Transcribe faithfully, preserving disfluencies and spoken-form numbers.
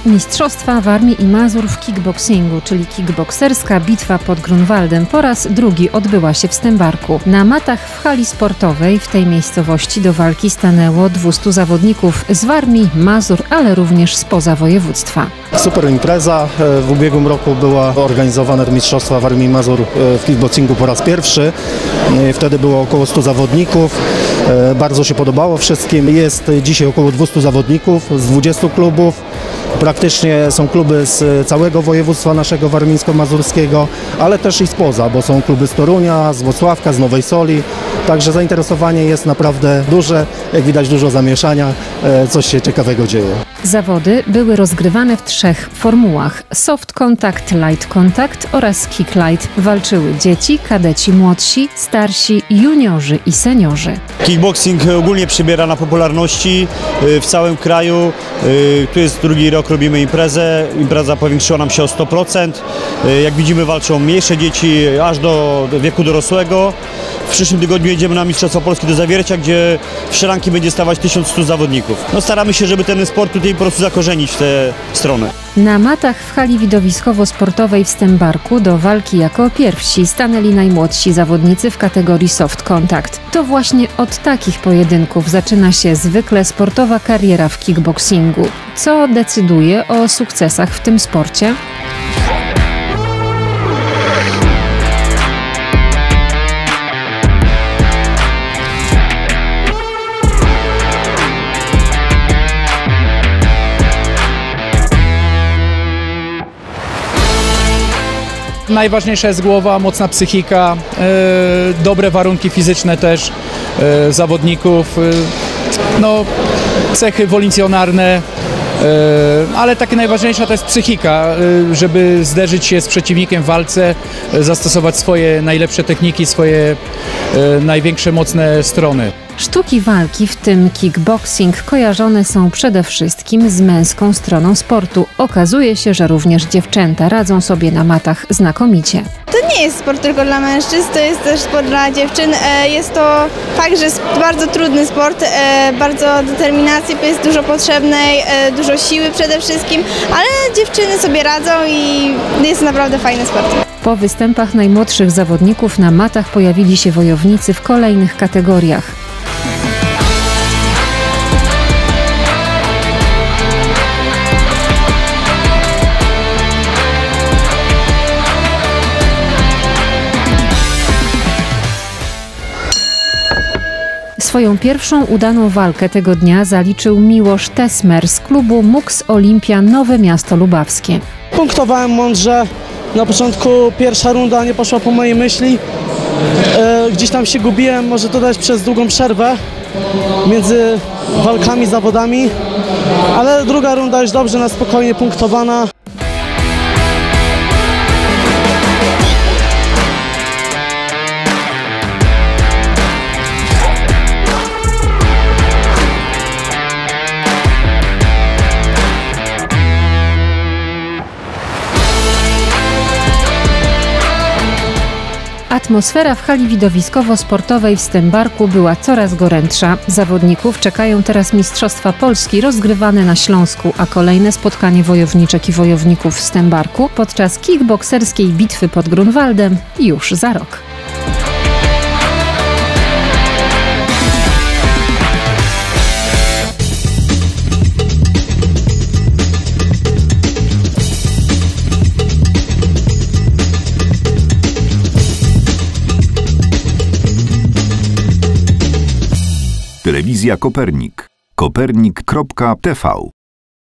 Mistrzostwa Warmii i Mazur w kickboxingu, czyli kickbokserska bitwa pod Grunwaldem, po raz drugi odbyła się w Stębarku. Na matach w hali sportowej w tej miejscowości do walki stanęło dwustu zawodników z Warmii, Mazur, ale również spoza województwa. Super impreza. W ubiegłym roku była organizowane Mistrzostwa Warmii i Mazur w kickboxingu po raz pierwszy. Wtedy było około stu zawodników. Bardzo się podobało wszystkim. Jest dzisiaj około dwustu zawodników z dwudziestu klubów. Praktycznie są kluby z całego województwa naszego warmińsko-mazurskiego, ale też i spoza, bo są kluby z Torunia, z Włocławka, z Nowej Soli. Także zainteresowanie jest naprawdę duże. Jak widać, dużo zamieszania, coś się ciekawego dzieje. Zawody były rozgrywane w trzech formułach: soft contact, light contact oraz kick light. Walczyły dzieci, kadeci młodsi, starsi, juniorzy i seniorzy. Kickboxing ogólnie przybiera na popularności w całym kraju. Tu jest drugi rok, robimy imprezę. Impreza powiększyła nam się o sto procent. Jak widzimy, walczą mniejsze dzieci aż do wieku dorosłego. W przyszłym tygodniu jedziemy na Mistrzostwa Polski do Zawiercia, gdzie w szranki będzie stawać tysiąc stu zawodników. No, staramy się, żeby ten sport tutaj po prostu zakorzenić w tę stronę. Na matach w hali widowiskowo-sportowej w Stębarku do walki jako pierwsi stanęli najmłodsi zawodnicy w kategorii soft contact. To właśnie od takich pojedynków zaczyna się zwykle sportowa kariera w kickboxingu. Co decyduje o sukcesach w tym sporcie? Najważniejsza jest głowa, mocna psychika, e, dobre warunki fizyczne też e, zawodników, e, no, cechy wolicjonarne, e, ale takie najważniejsza to jest psychika, e, żeby zderzyć się z przeciwnikiem w walce, e, zastosować swoje najlepsze techniki, swoje e, największe mocne strony. Sztuki walki, w tym kickboxing, kojarzone są przede wszystkim z męską stroną sportu. Okazuje się, że również dziewczęta radzą sobie na matach znakomicie. To nie jest sport tylko dla mężczyzn, to jest też sport dla dziewczyn. Jest to fakt, że jest bardzo trudny sport, bardzo determinacji jest dużo potrzebnej, dużo siły przede wszystkim, ale dziewczyny sobie radzą i jest naprawdę fajny sport. Po występach najmłodszych zawodników na matach pojawili się wojownicy w kolejnych kategoriach. Swoją pierwszą udaną walkę tego dnia zaliczył Miłosz Tesmer z klubu Mux Olimpia Nowe Miasto Lubawskie. Punktowałem mądrze. Na początku pierwsza runda nie poszła po mojej myśli. E, gdzieś tam się gubiłem, może to dać przez długą przerwę między walkami, zawodami. Ale druga runda już dobrze, na spokojnie punktowana. Atmosfera w hali widowiskowo-sportowej w Stębarku była coraz gorętsza. Zawodników czekają teraz Mistrzostwa Polski rozgrywane na Śląsku, a kolejne spotkanie wojowniczek i wojowników w Stębarku podczas kickbokserskiej bitwy pod Grunwaldem już za rok. Telewizja Kopernik. kopernik kropka t v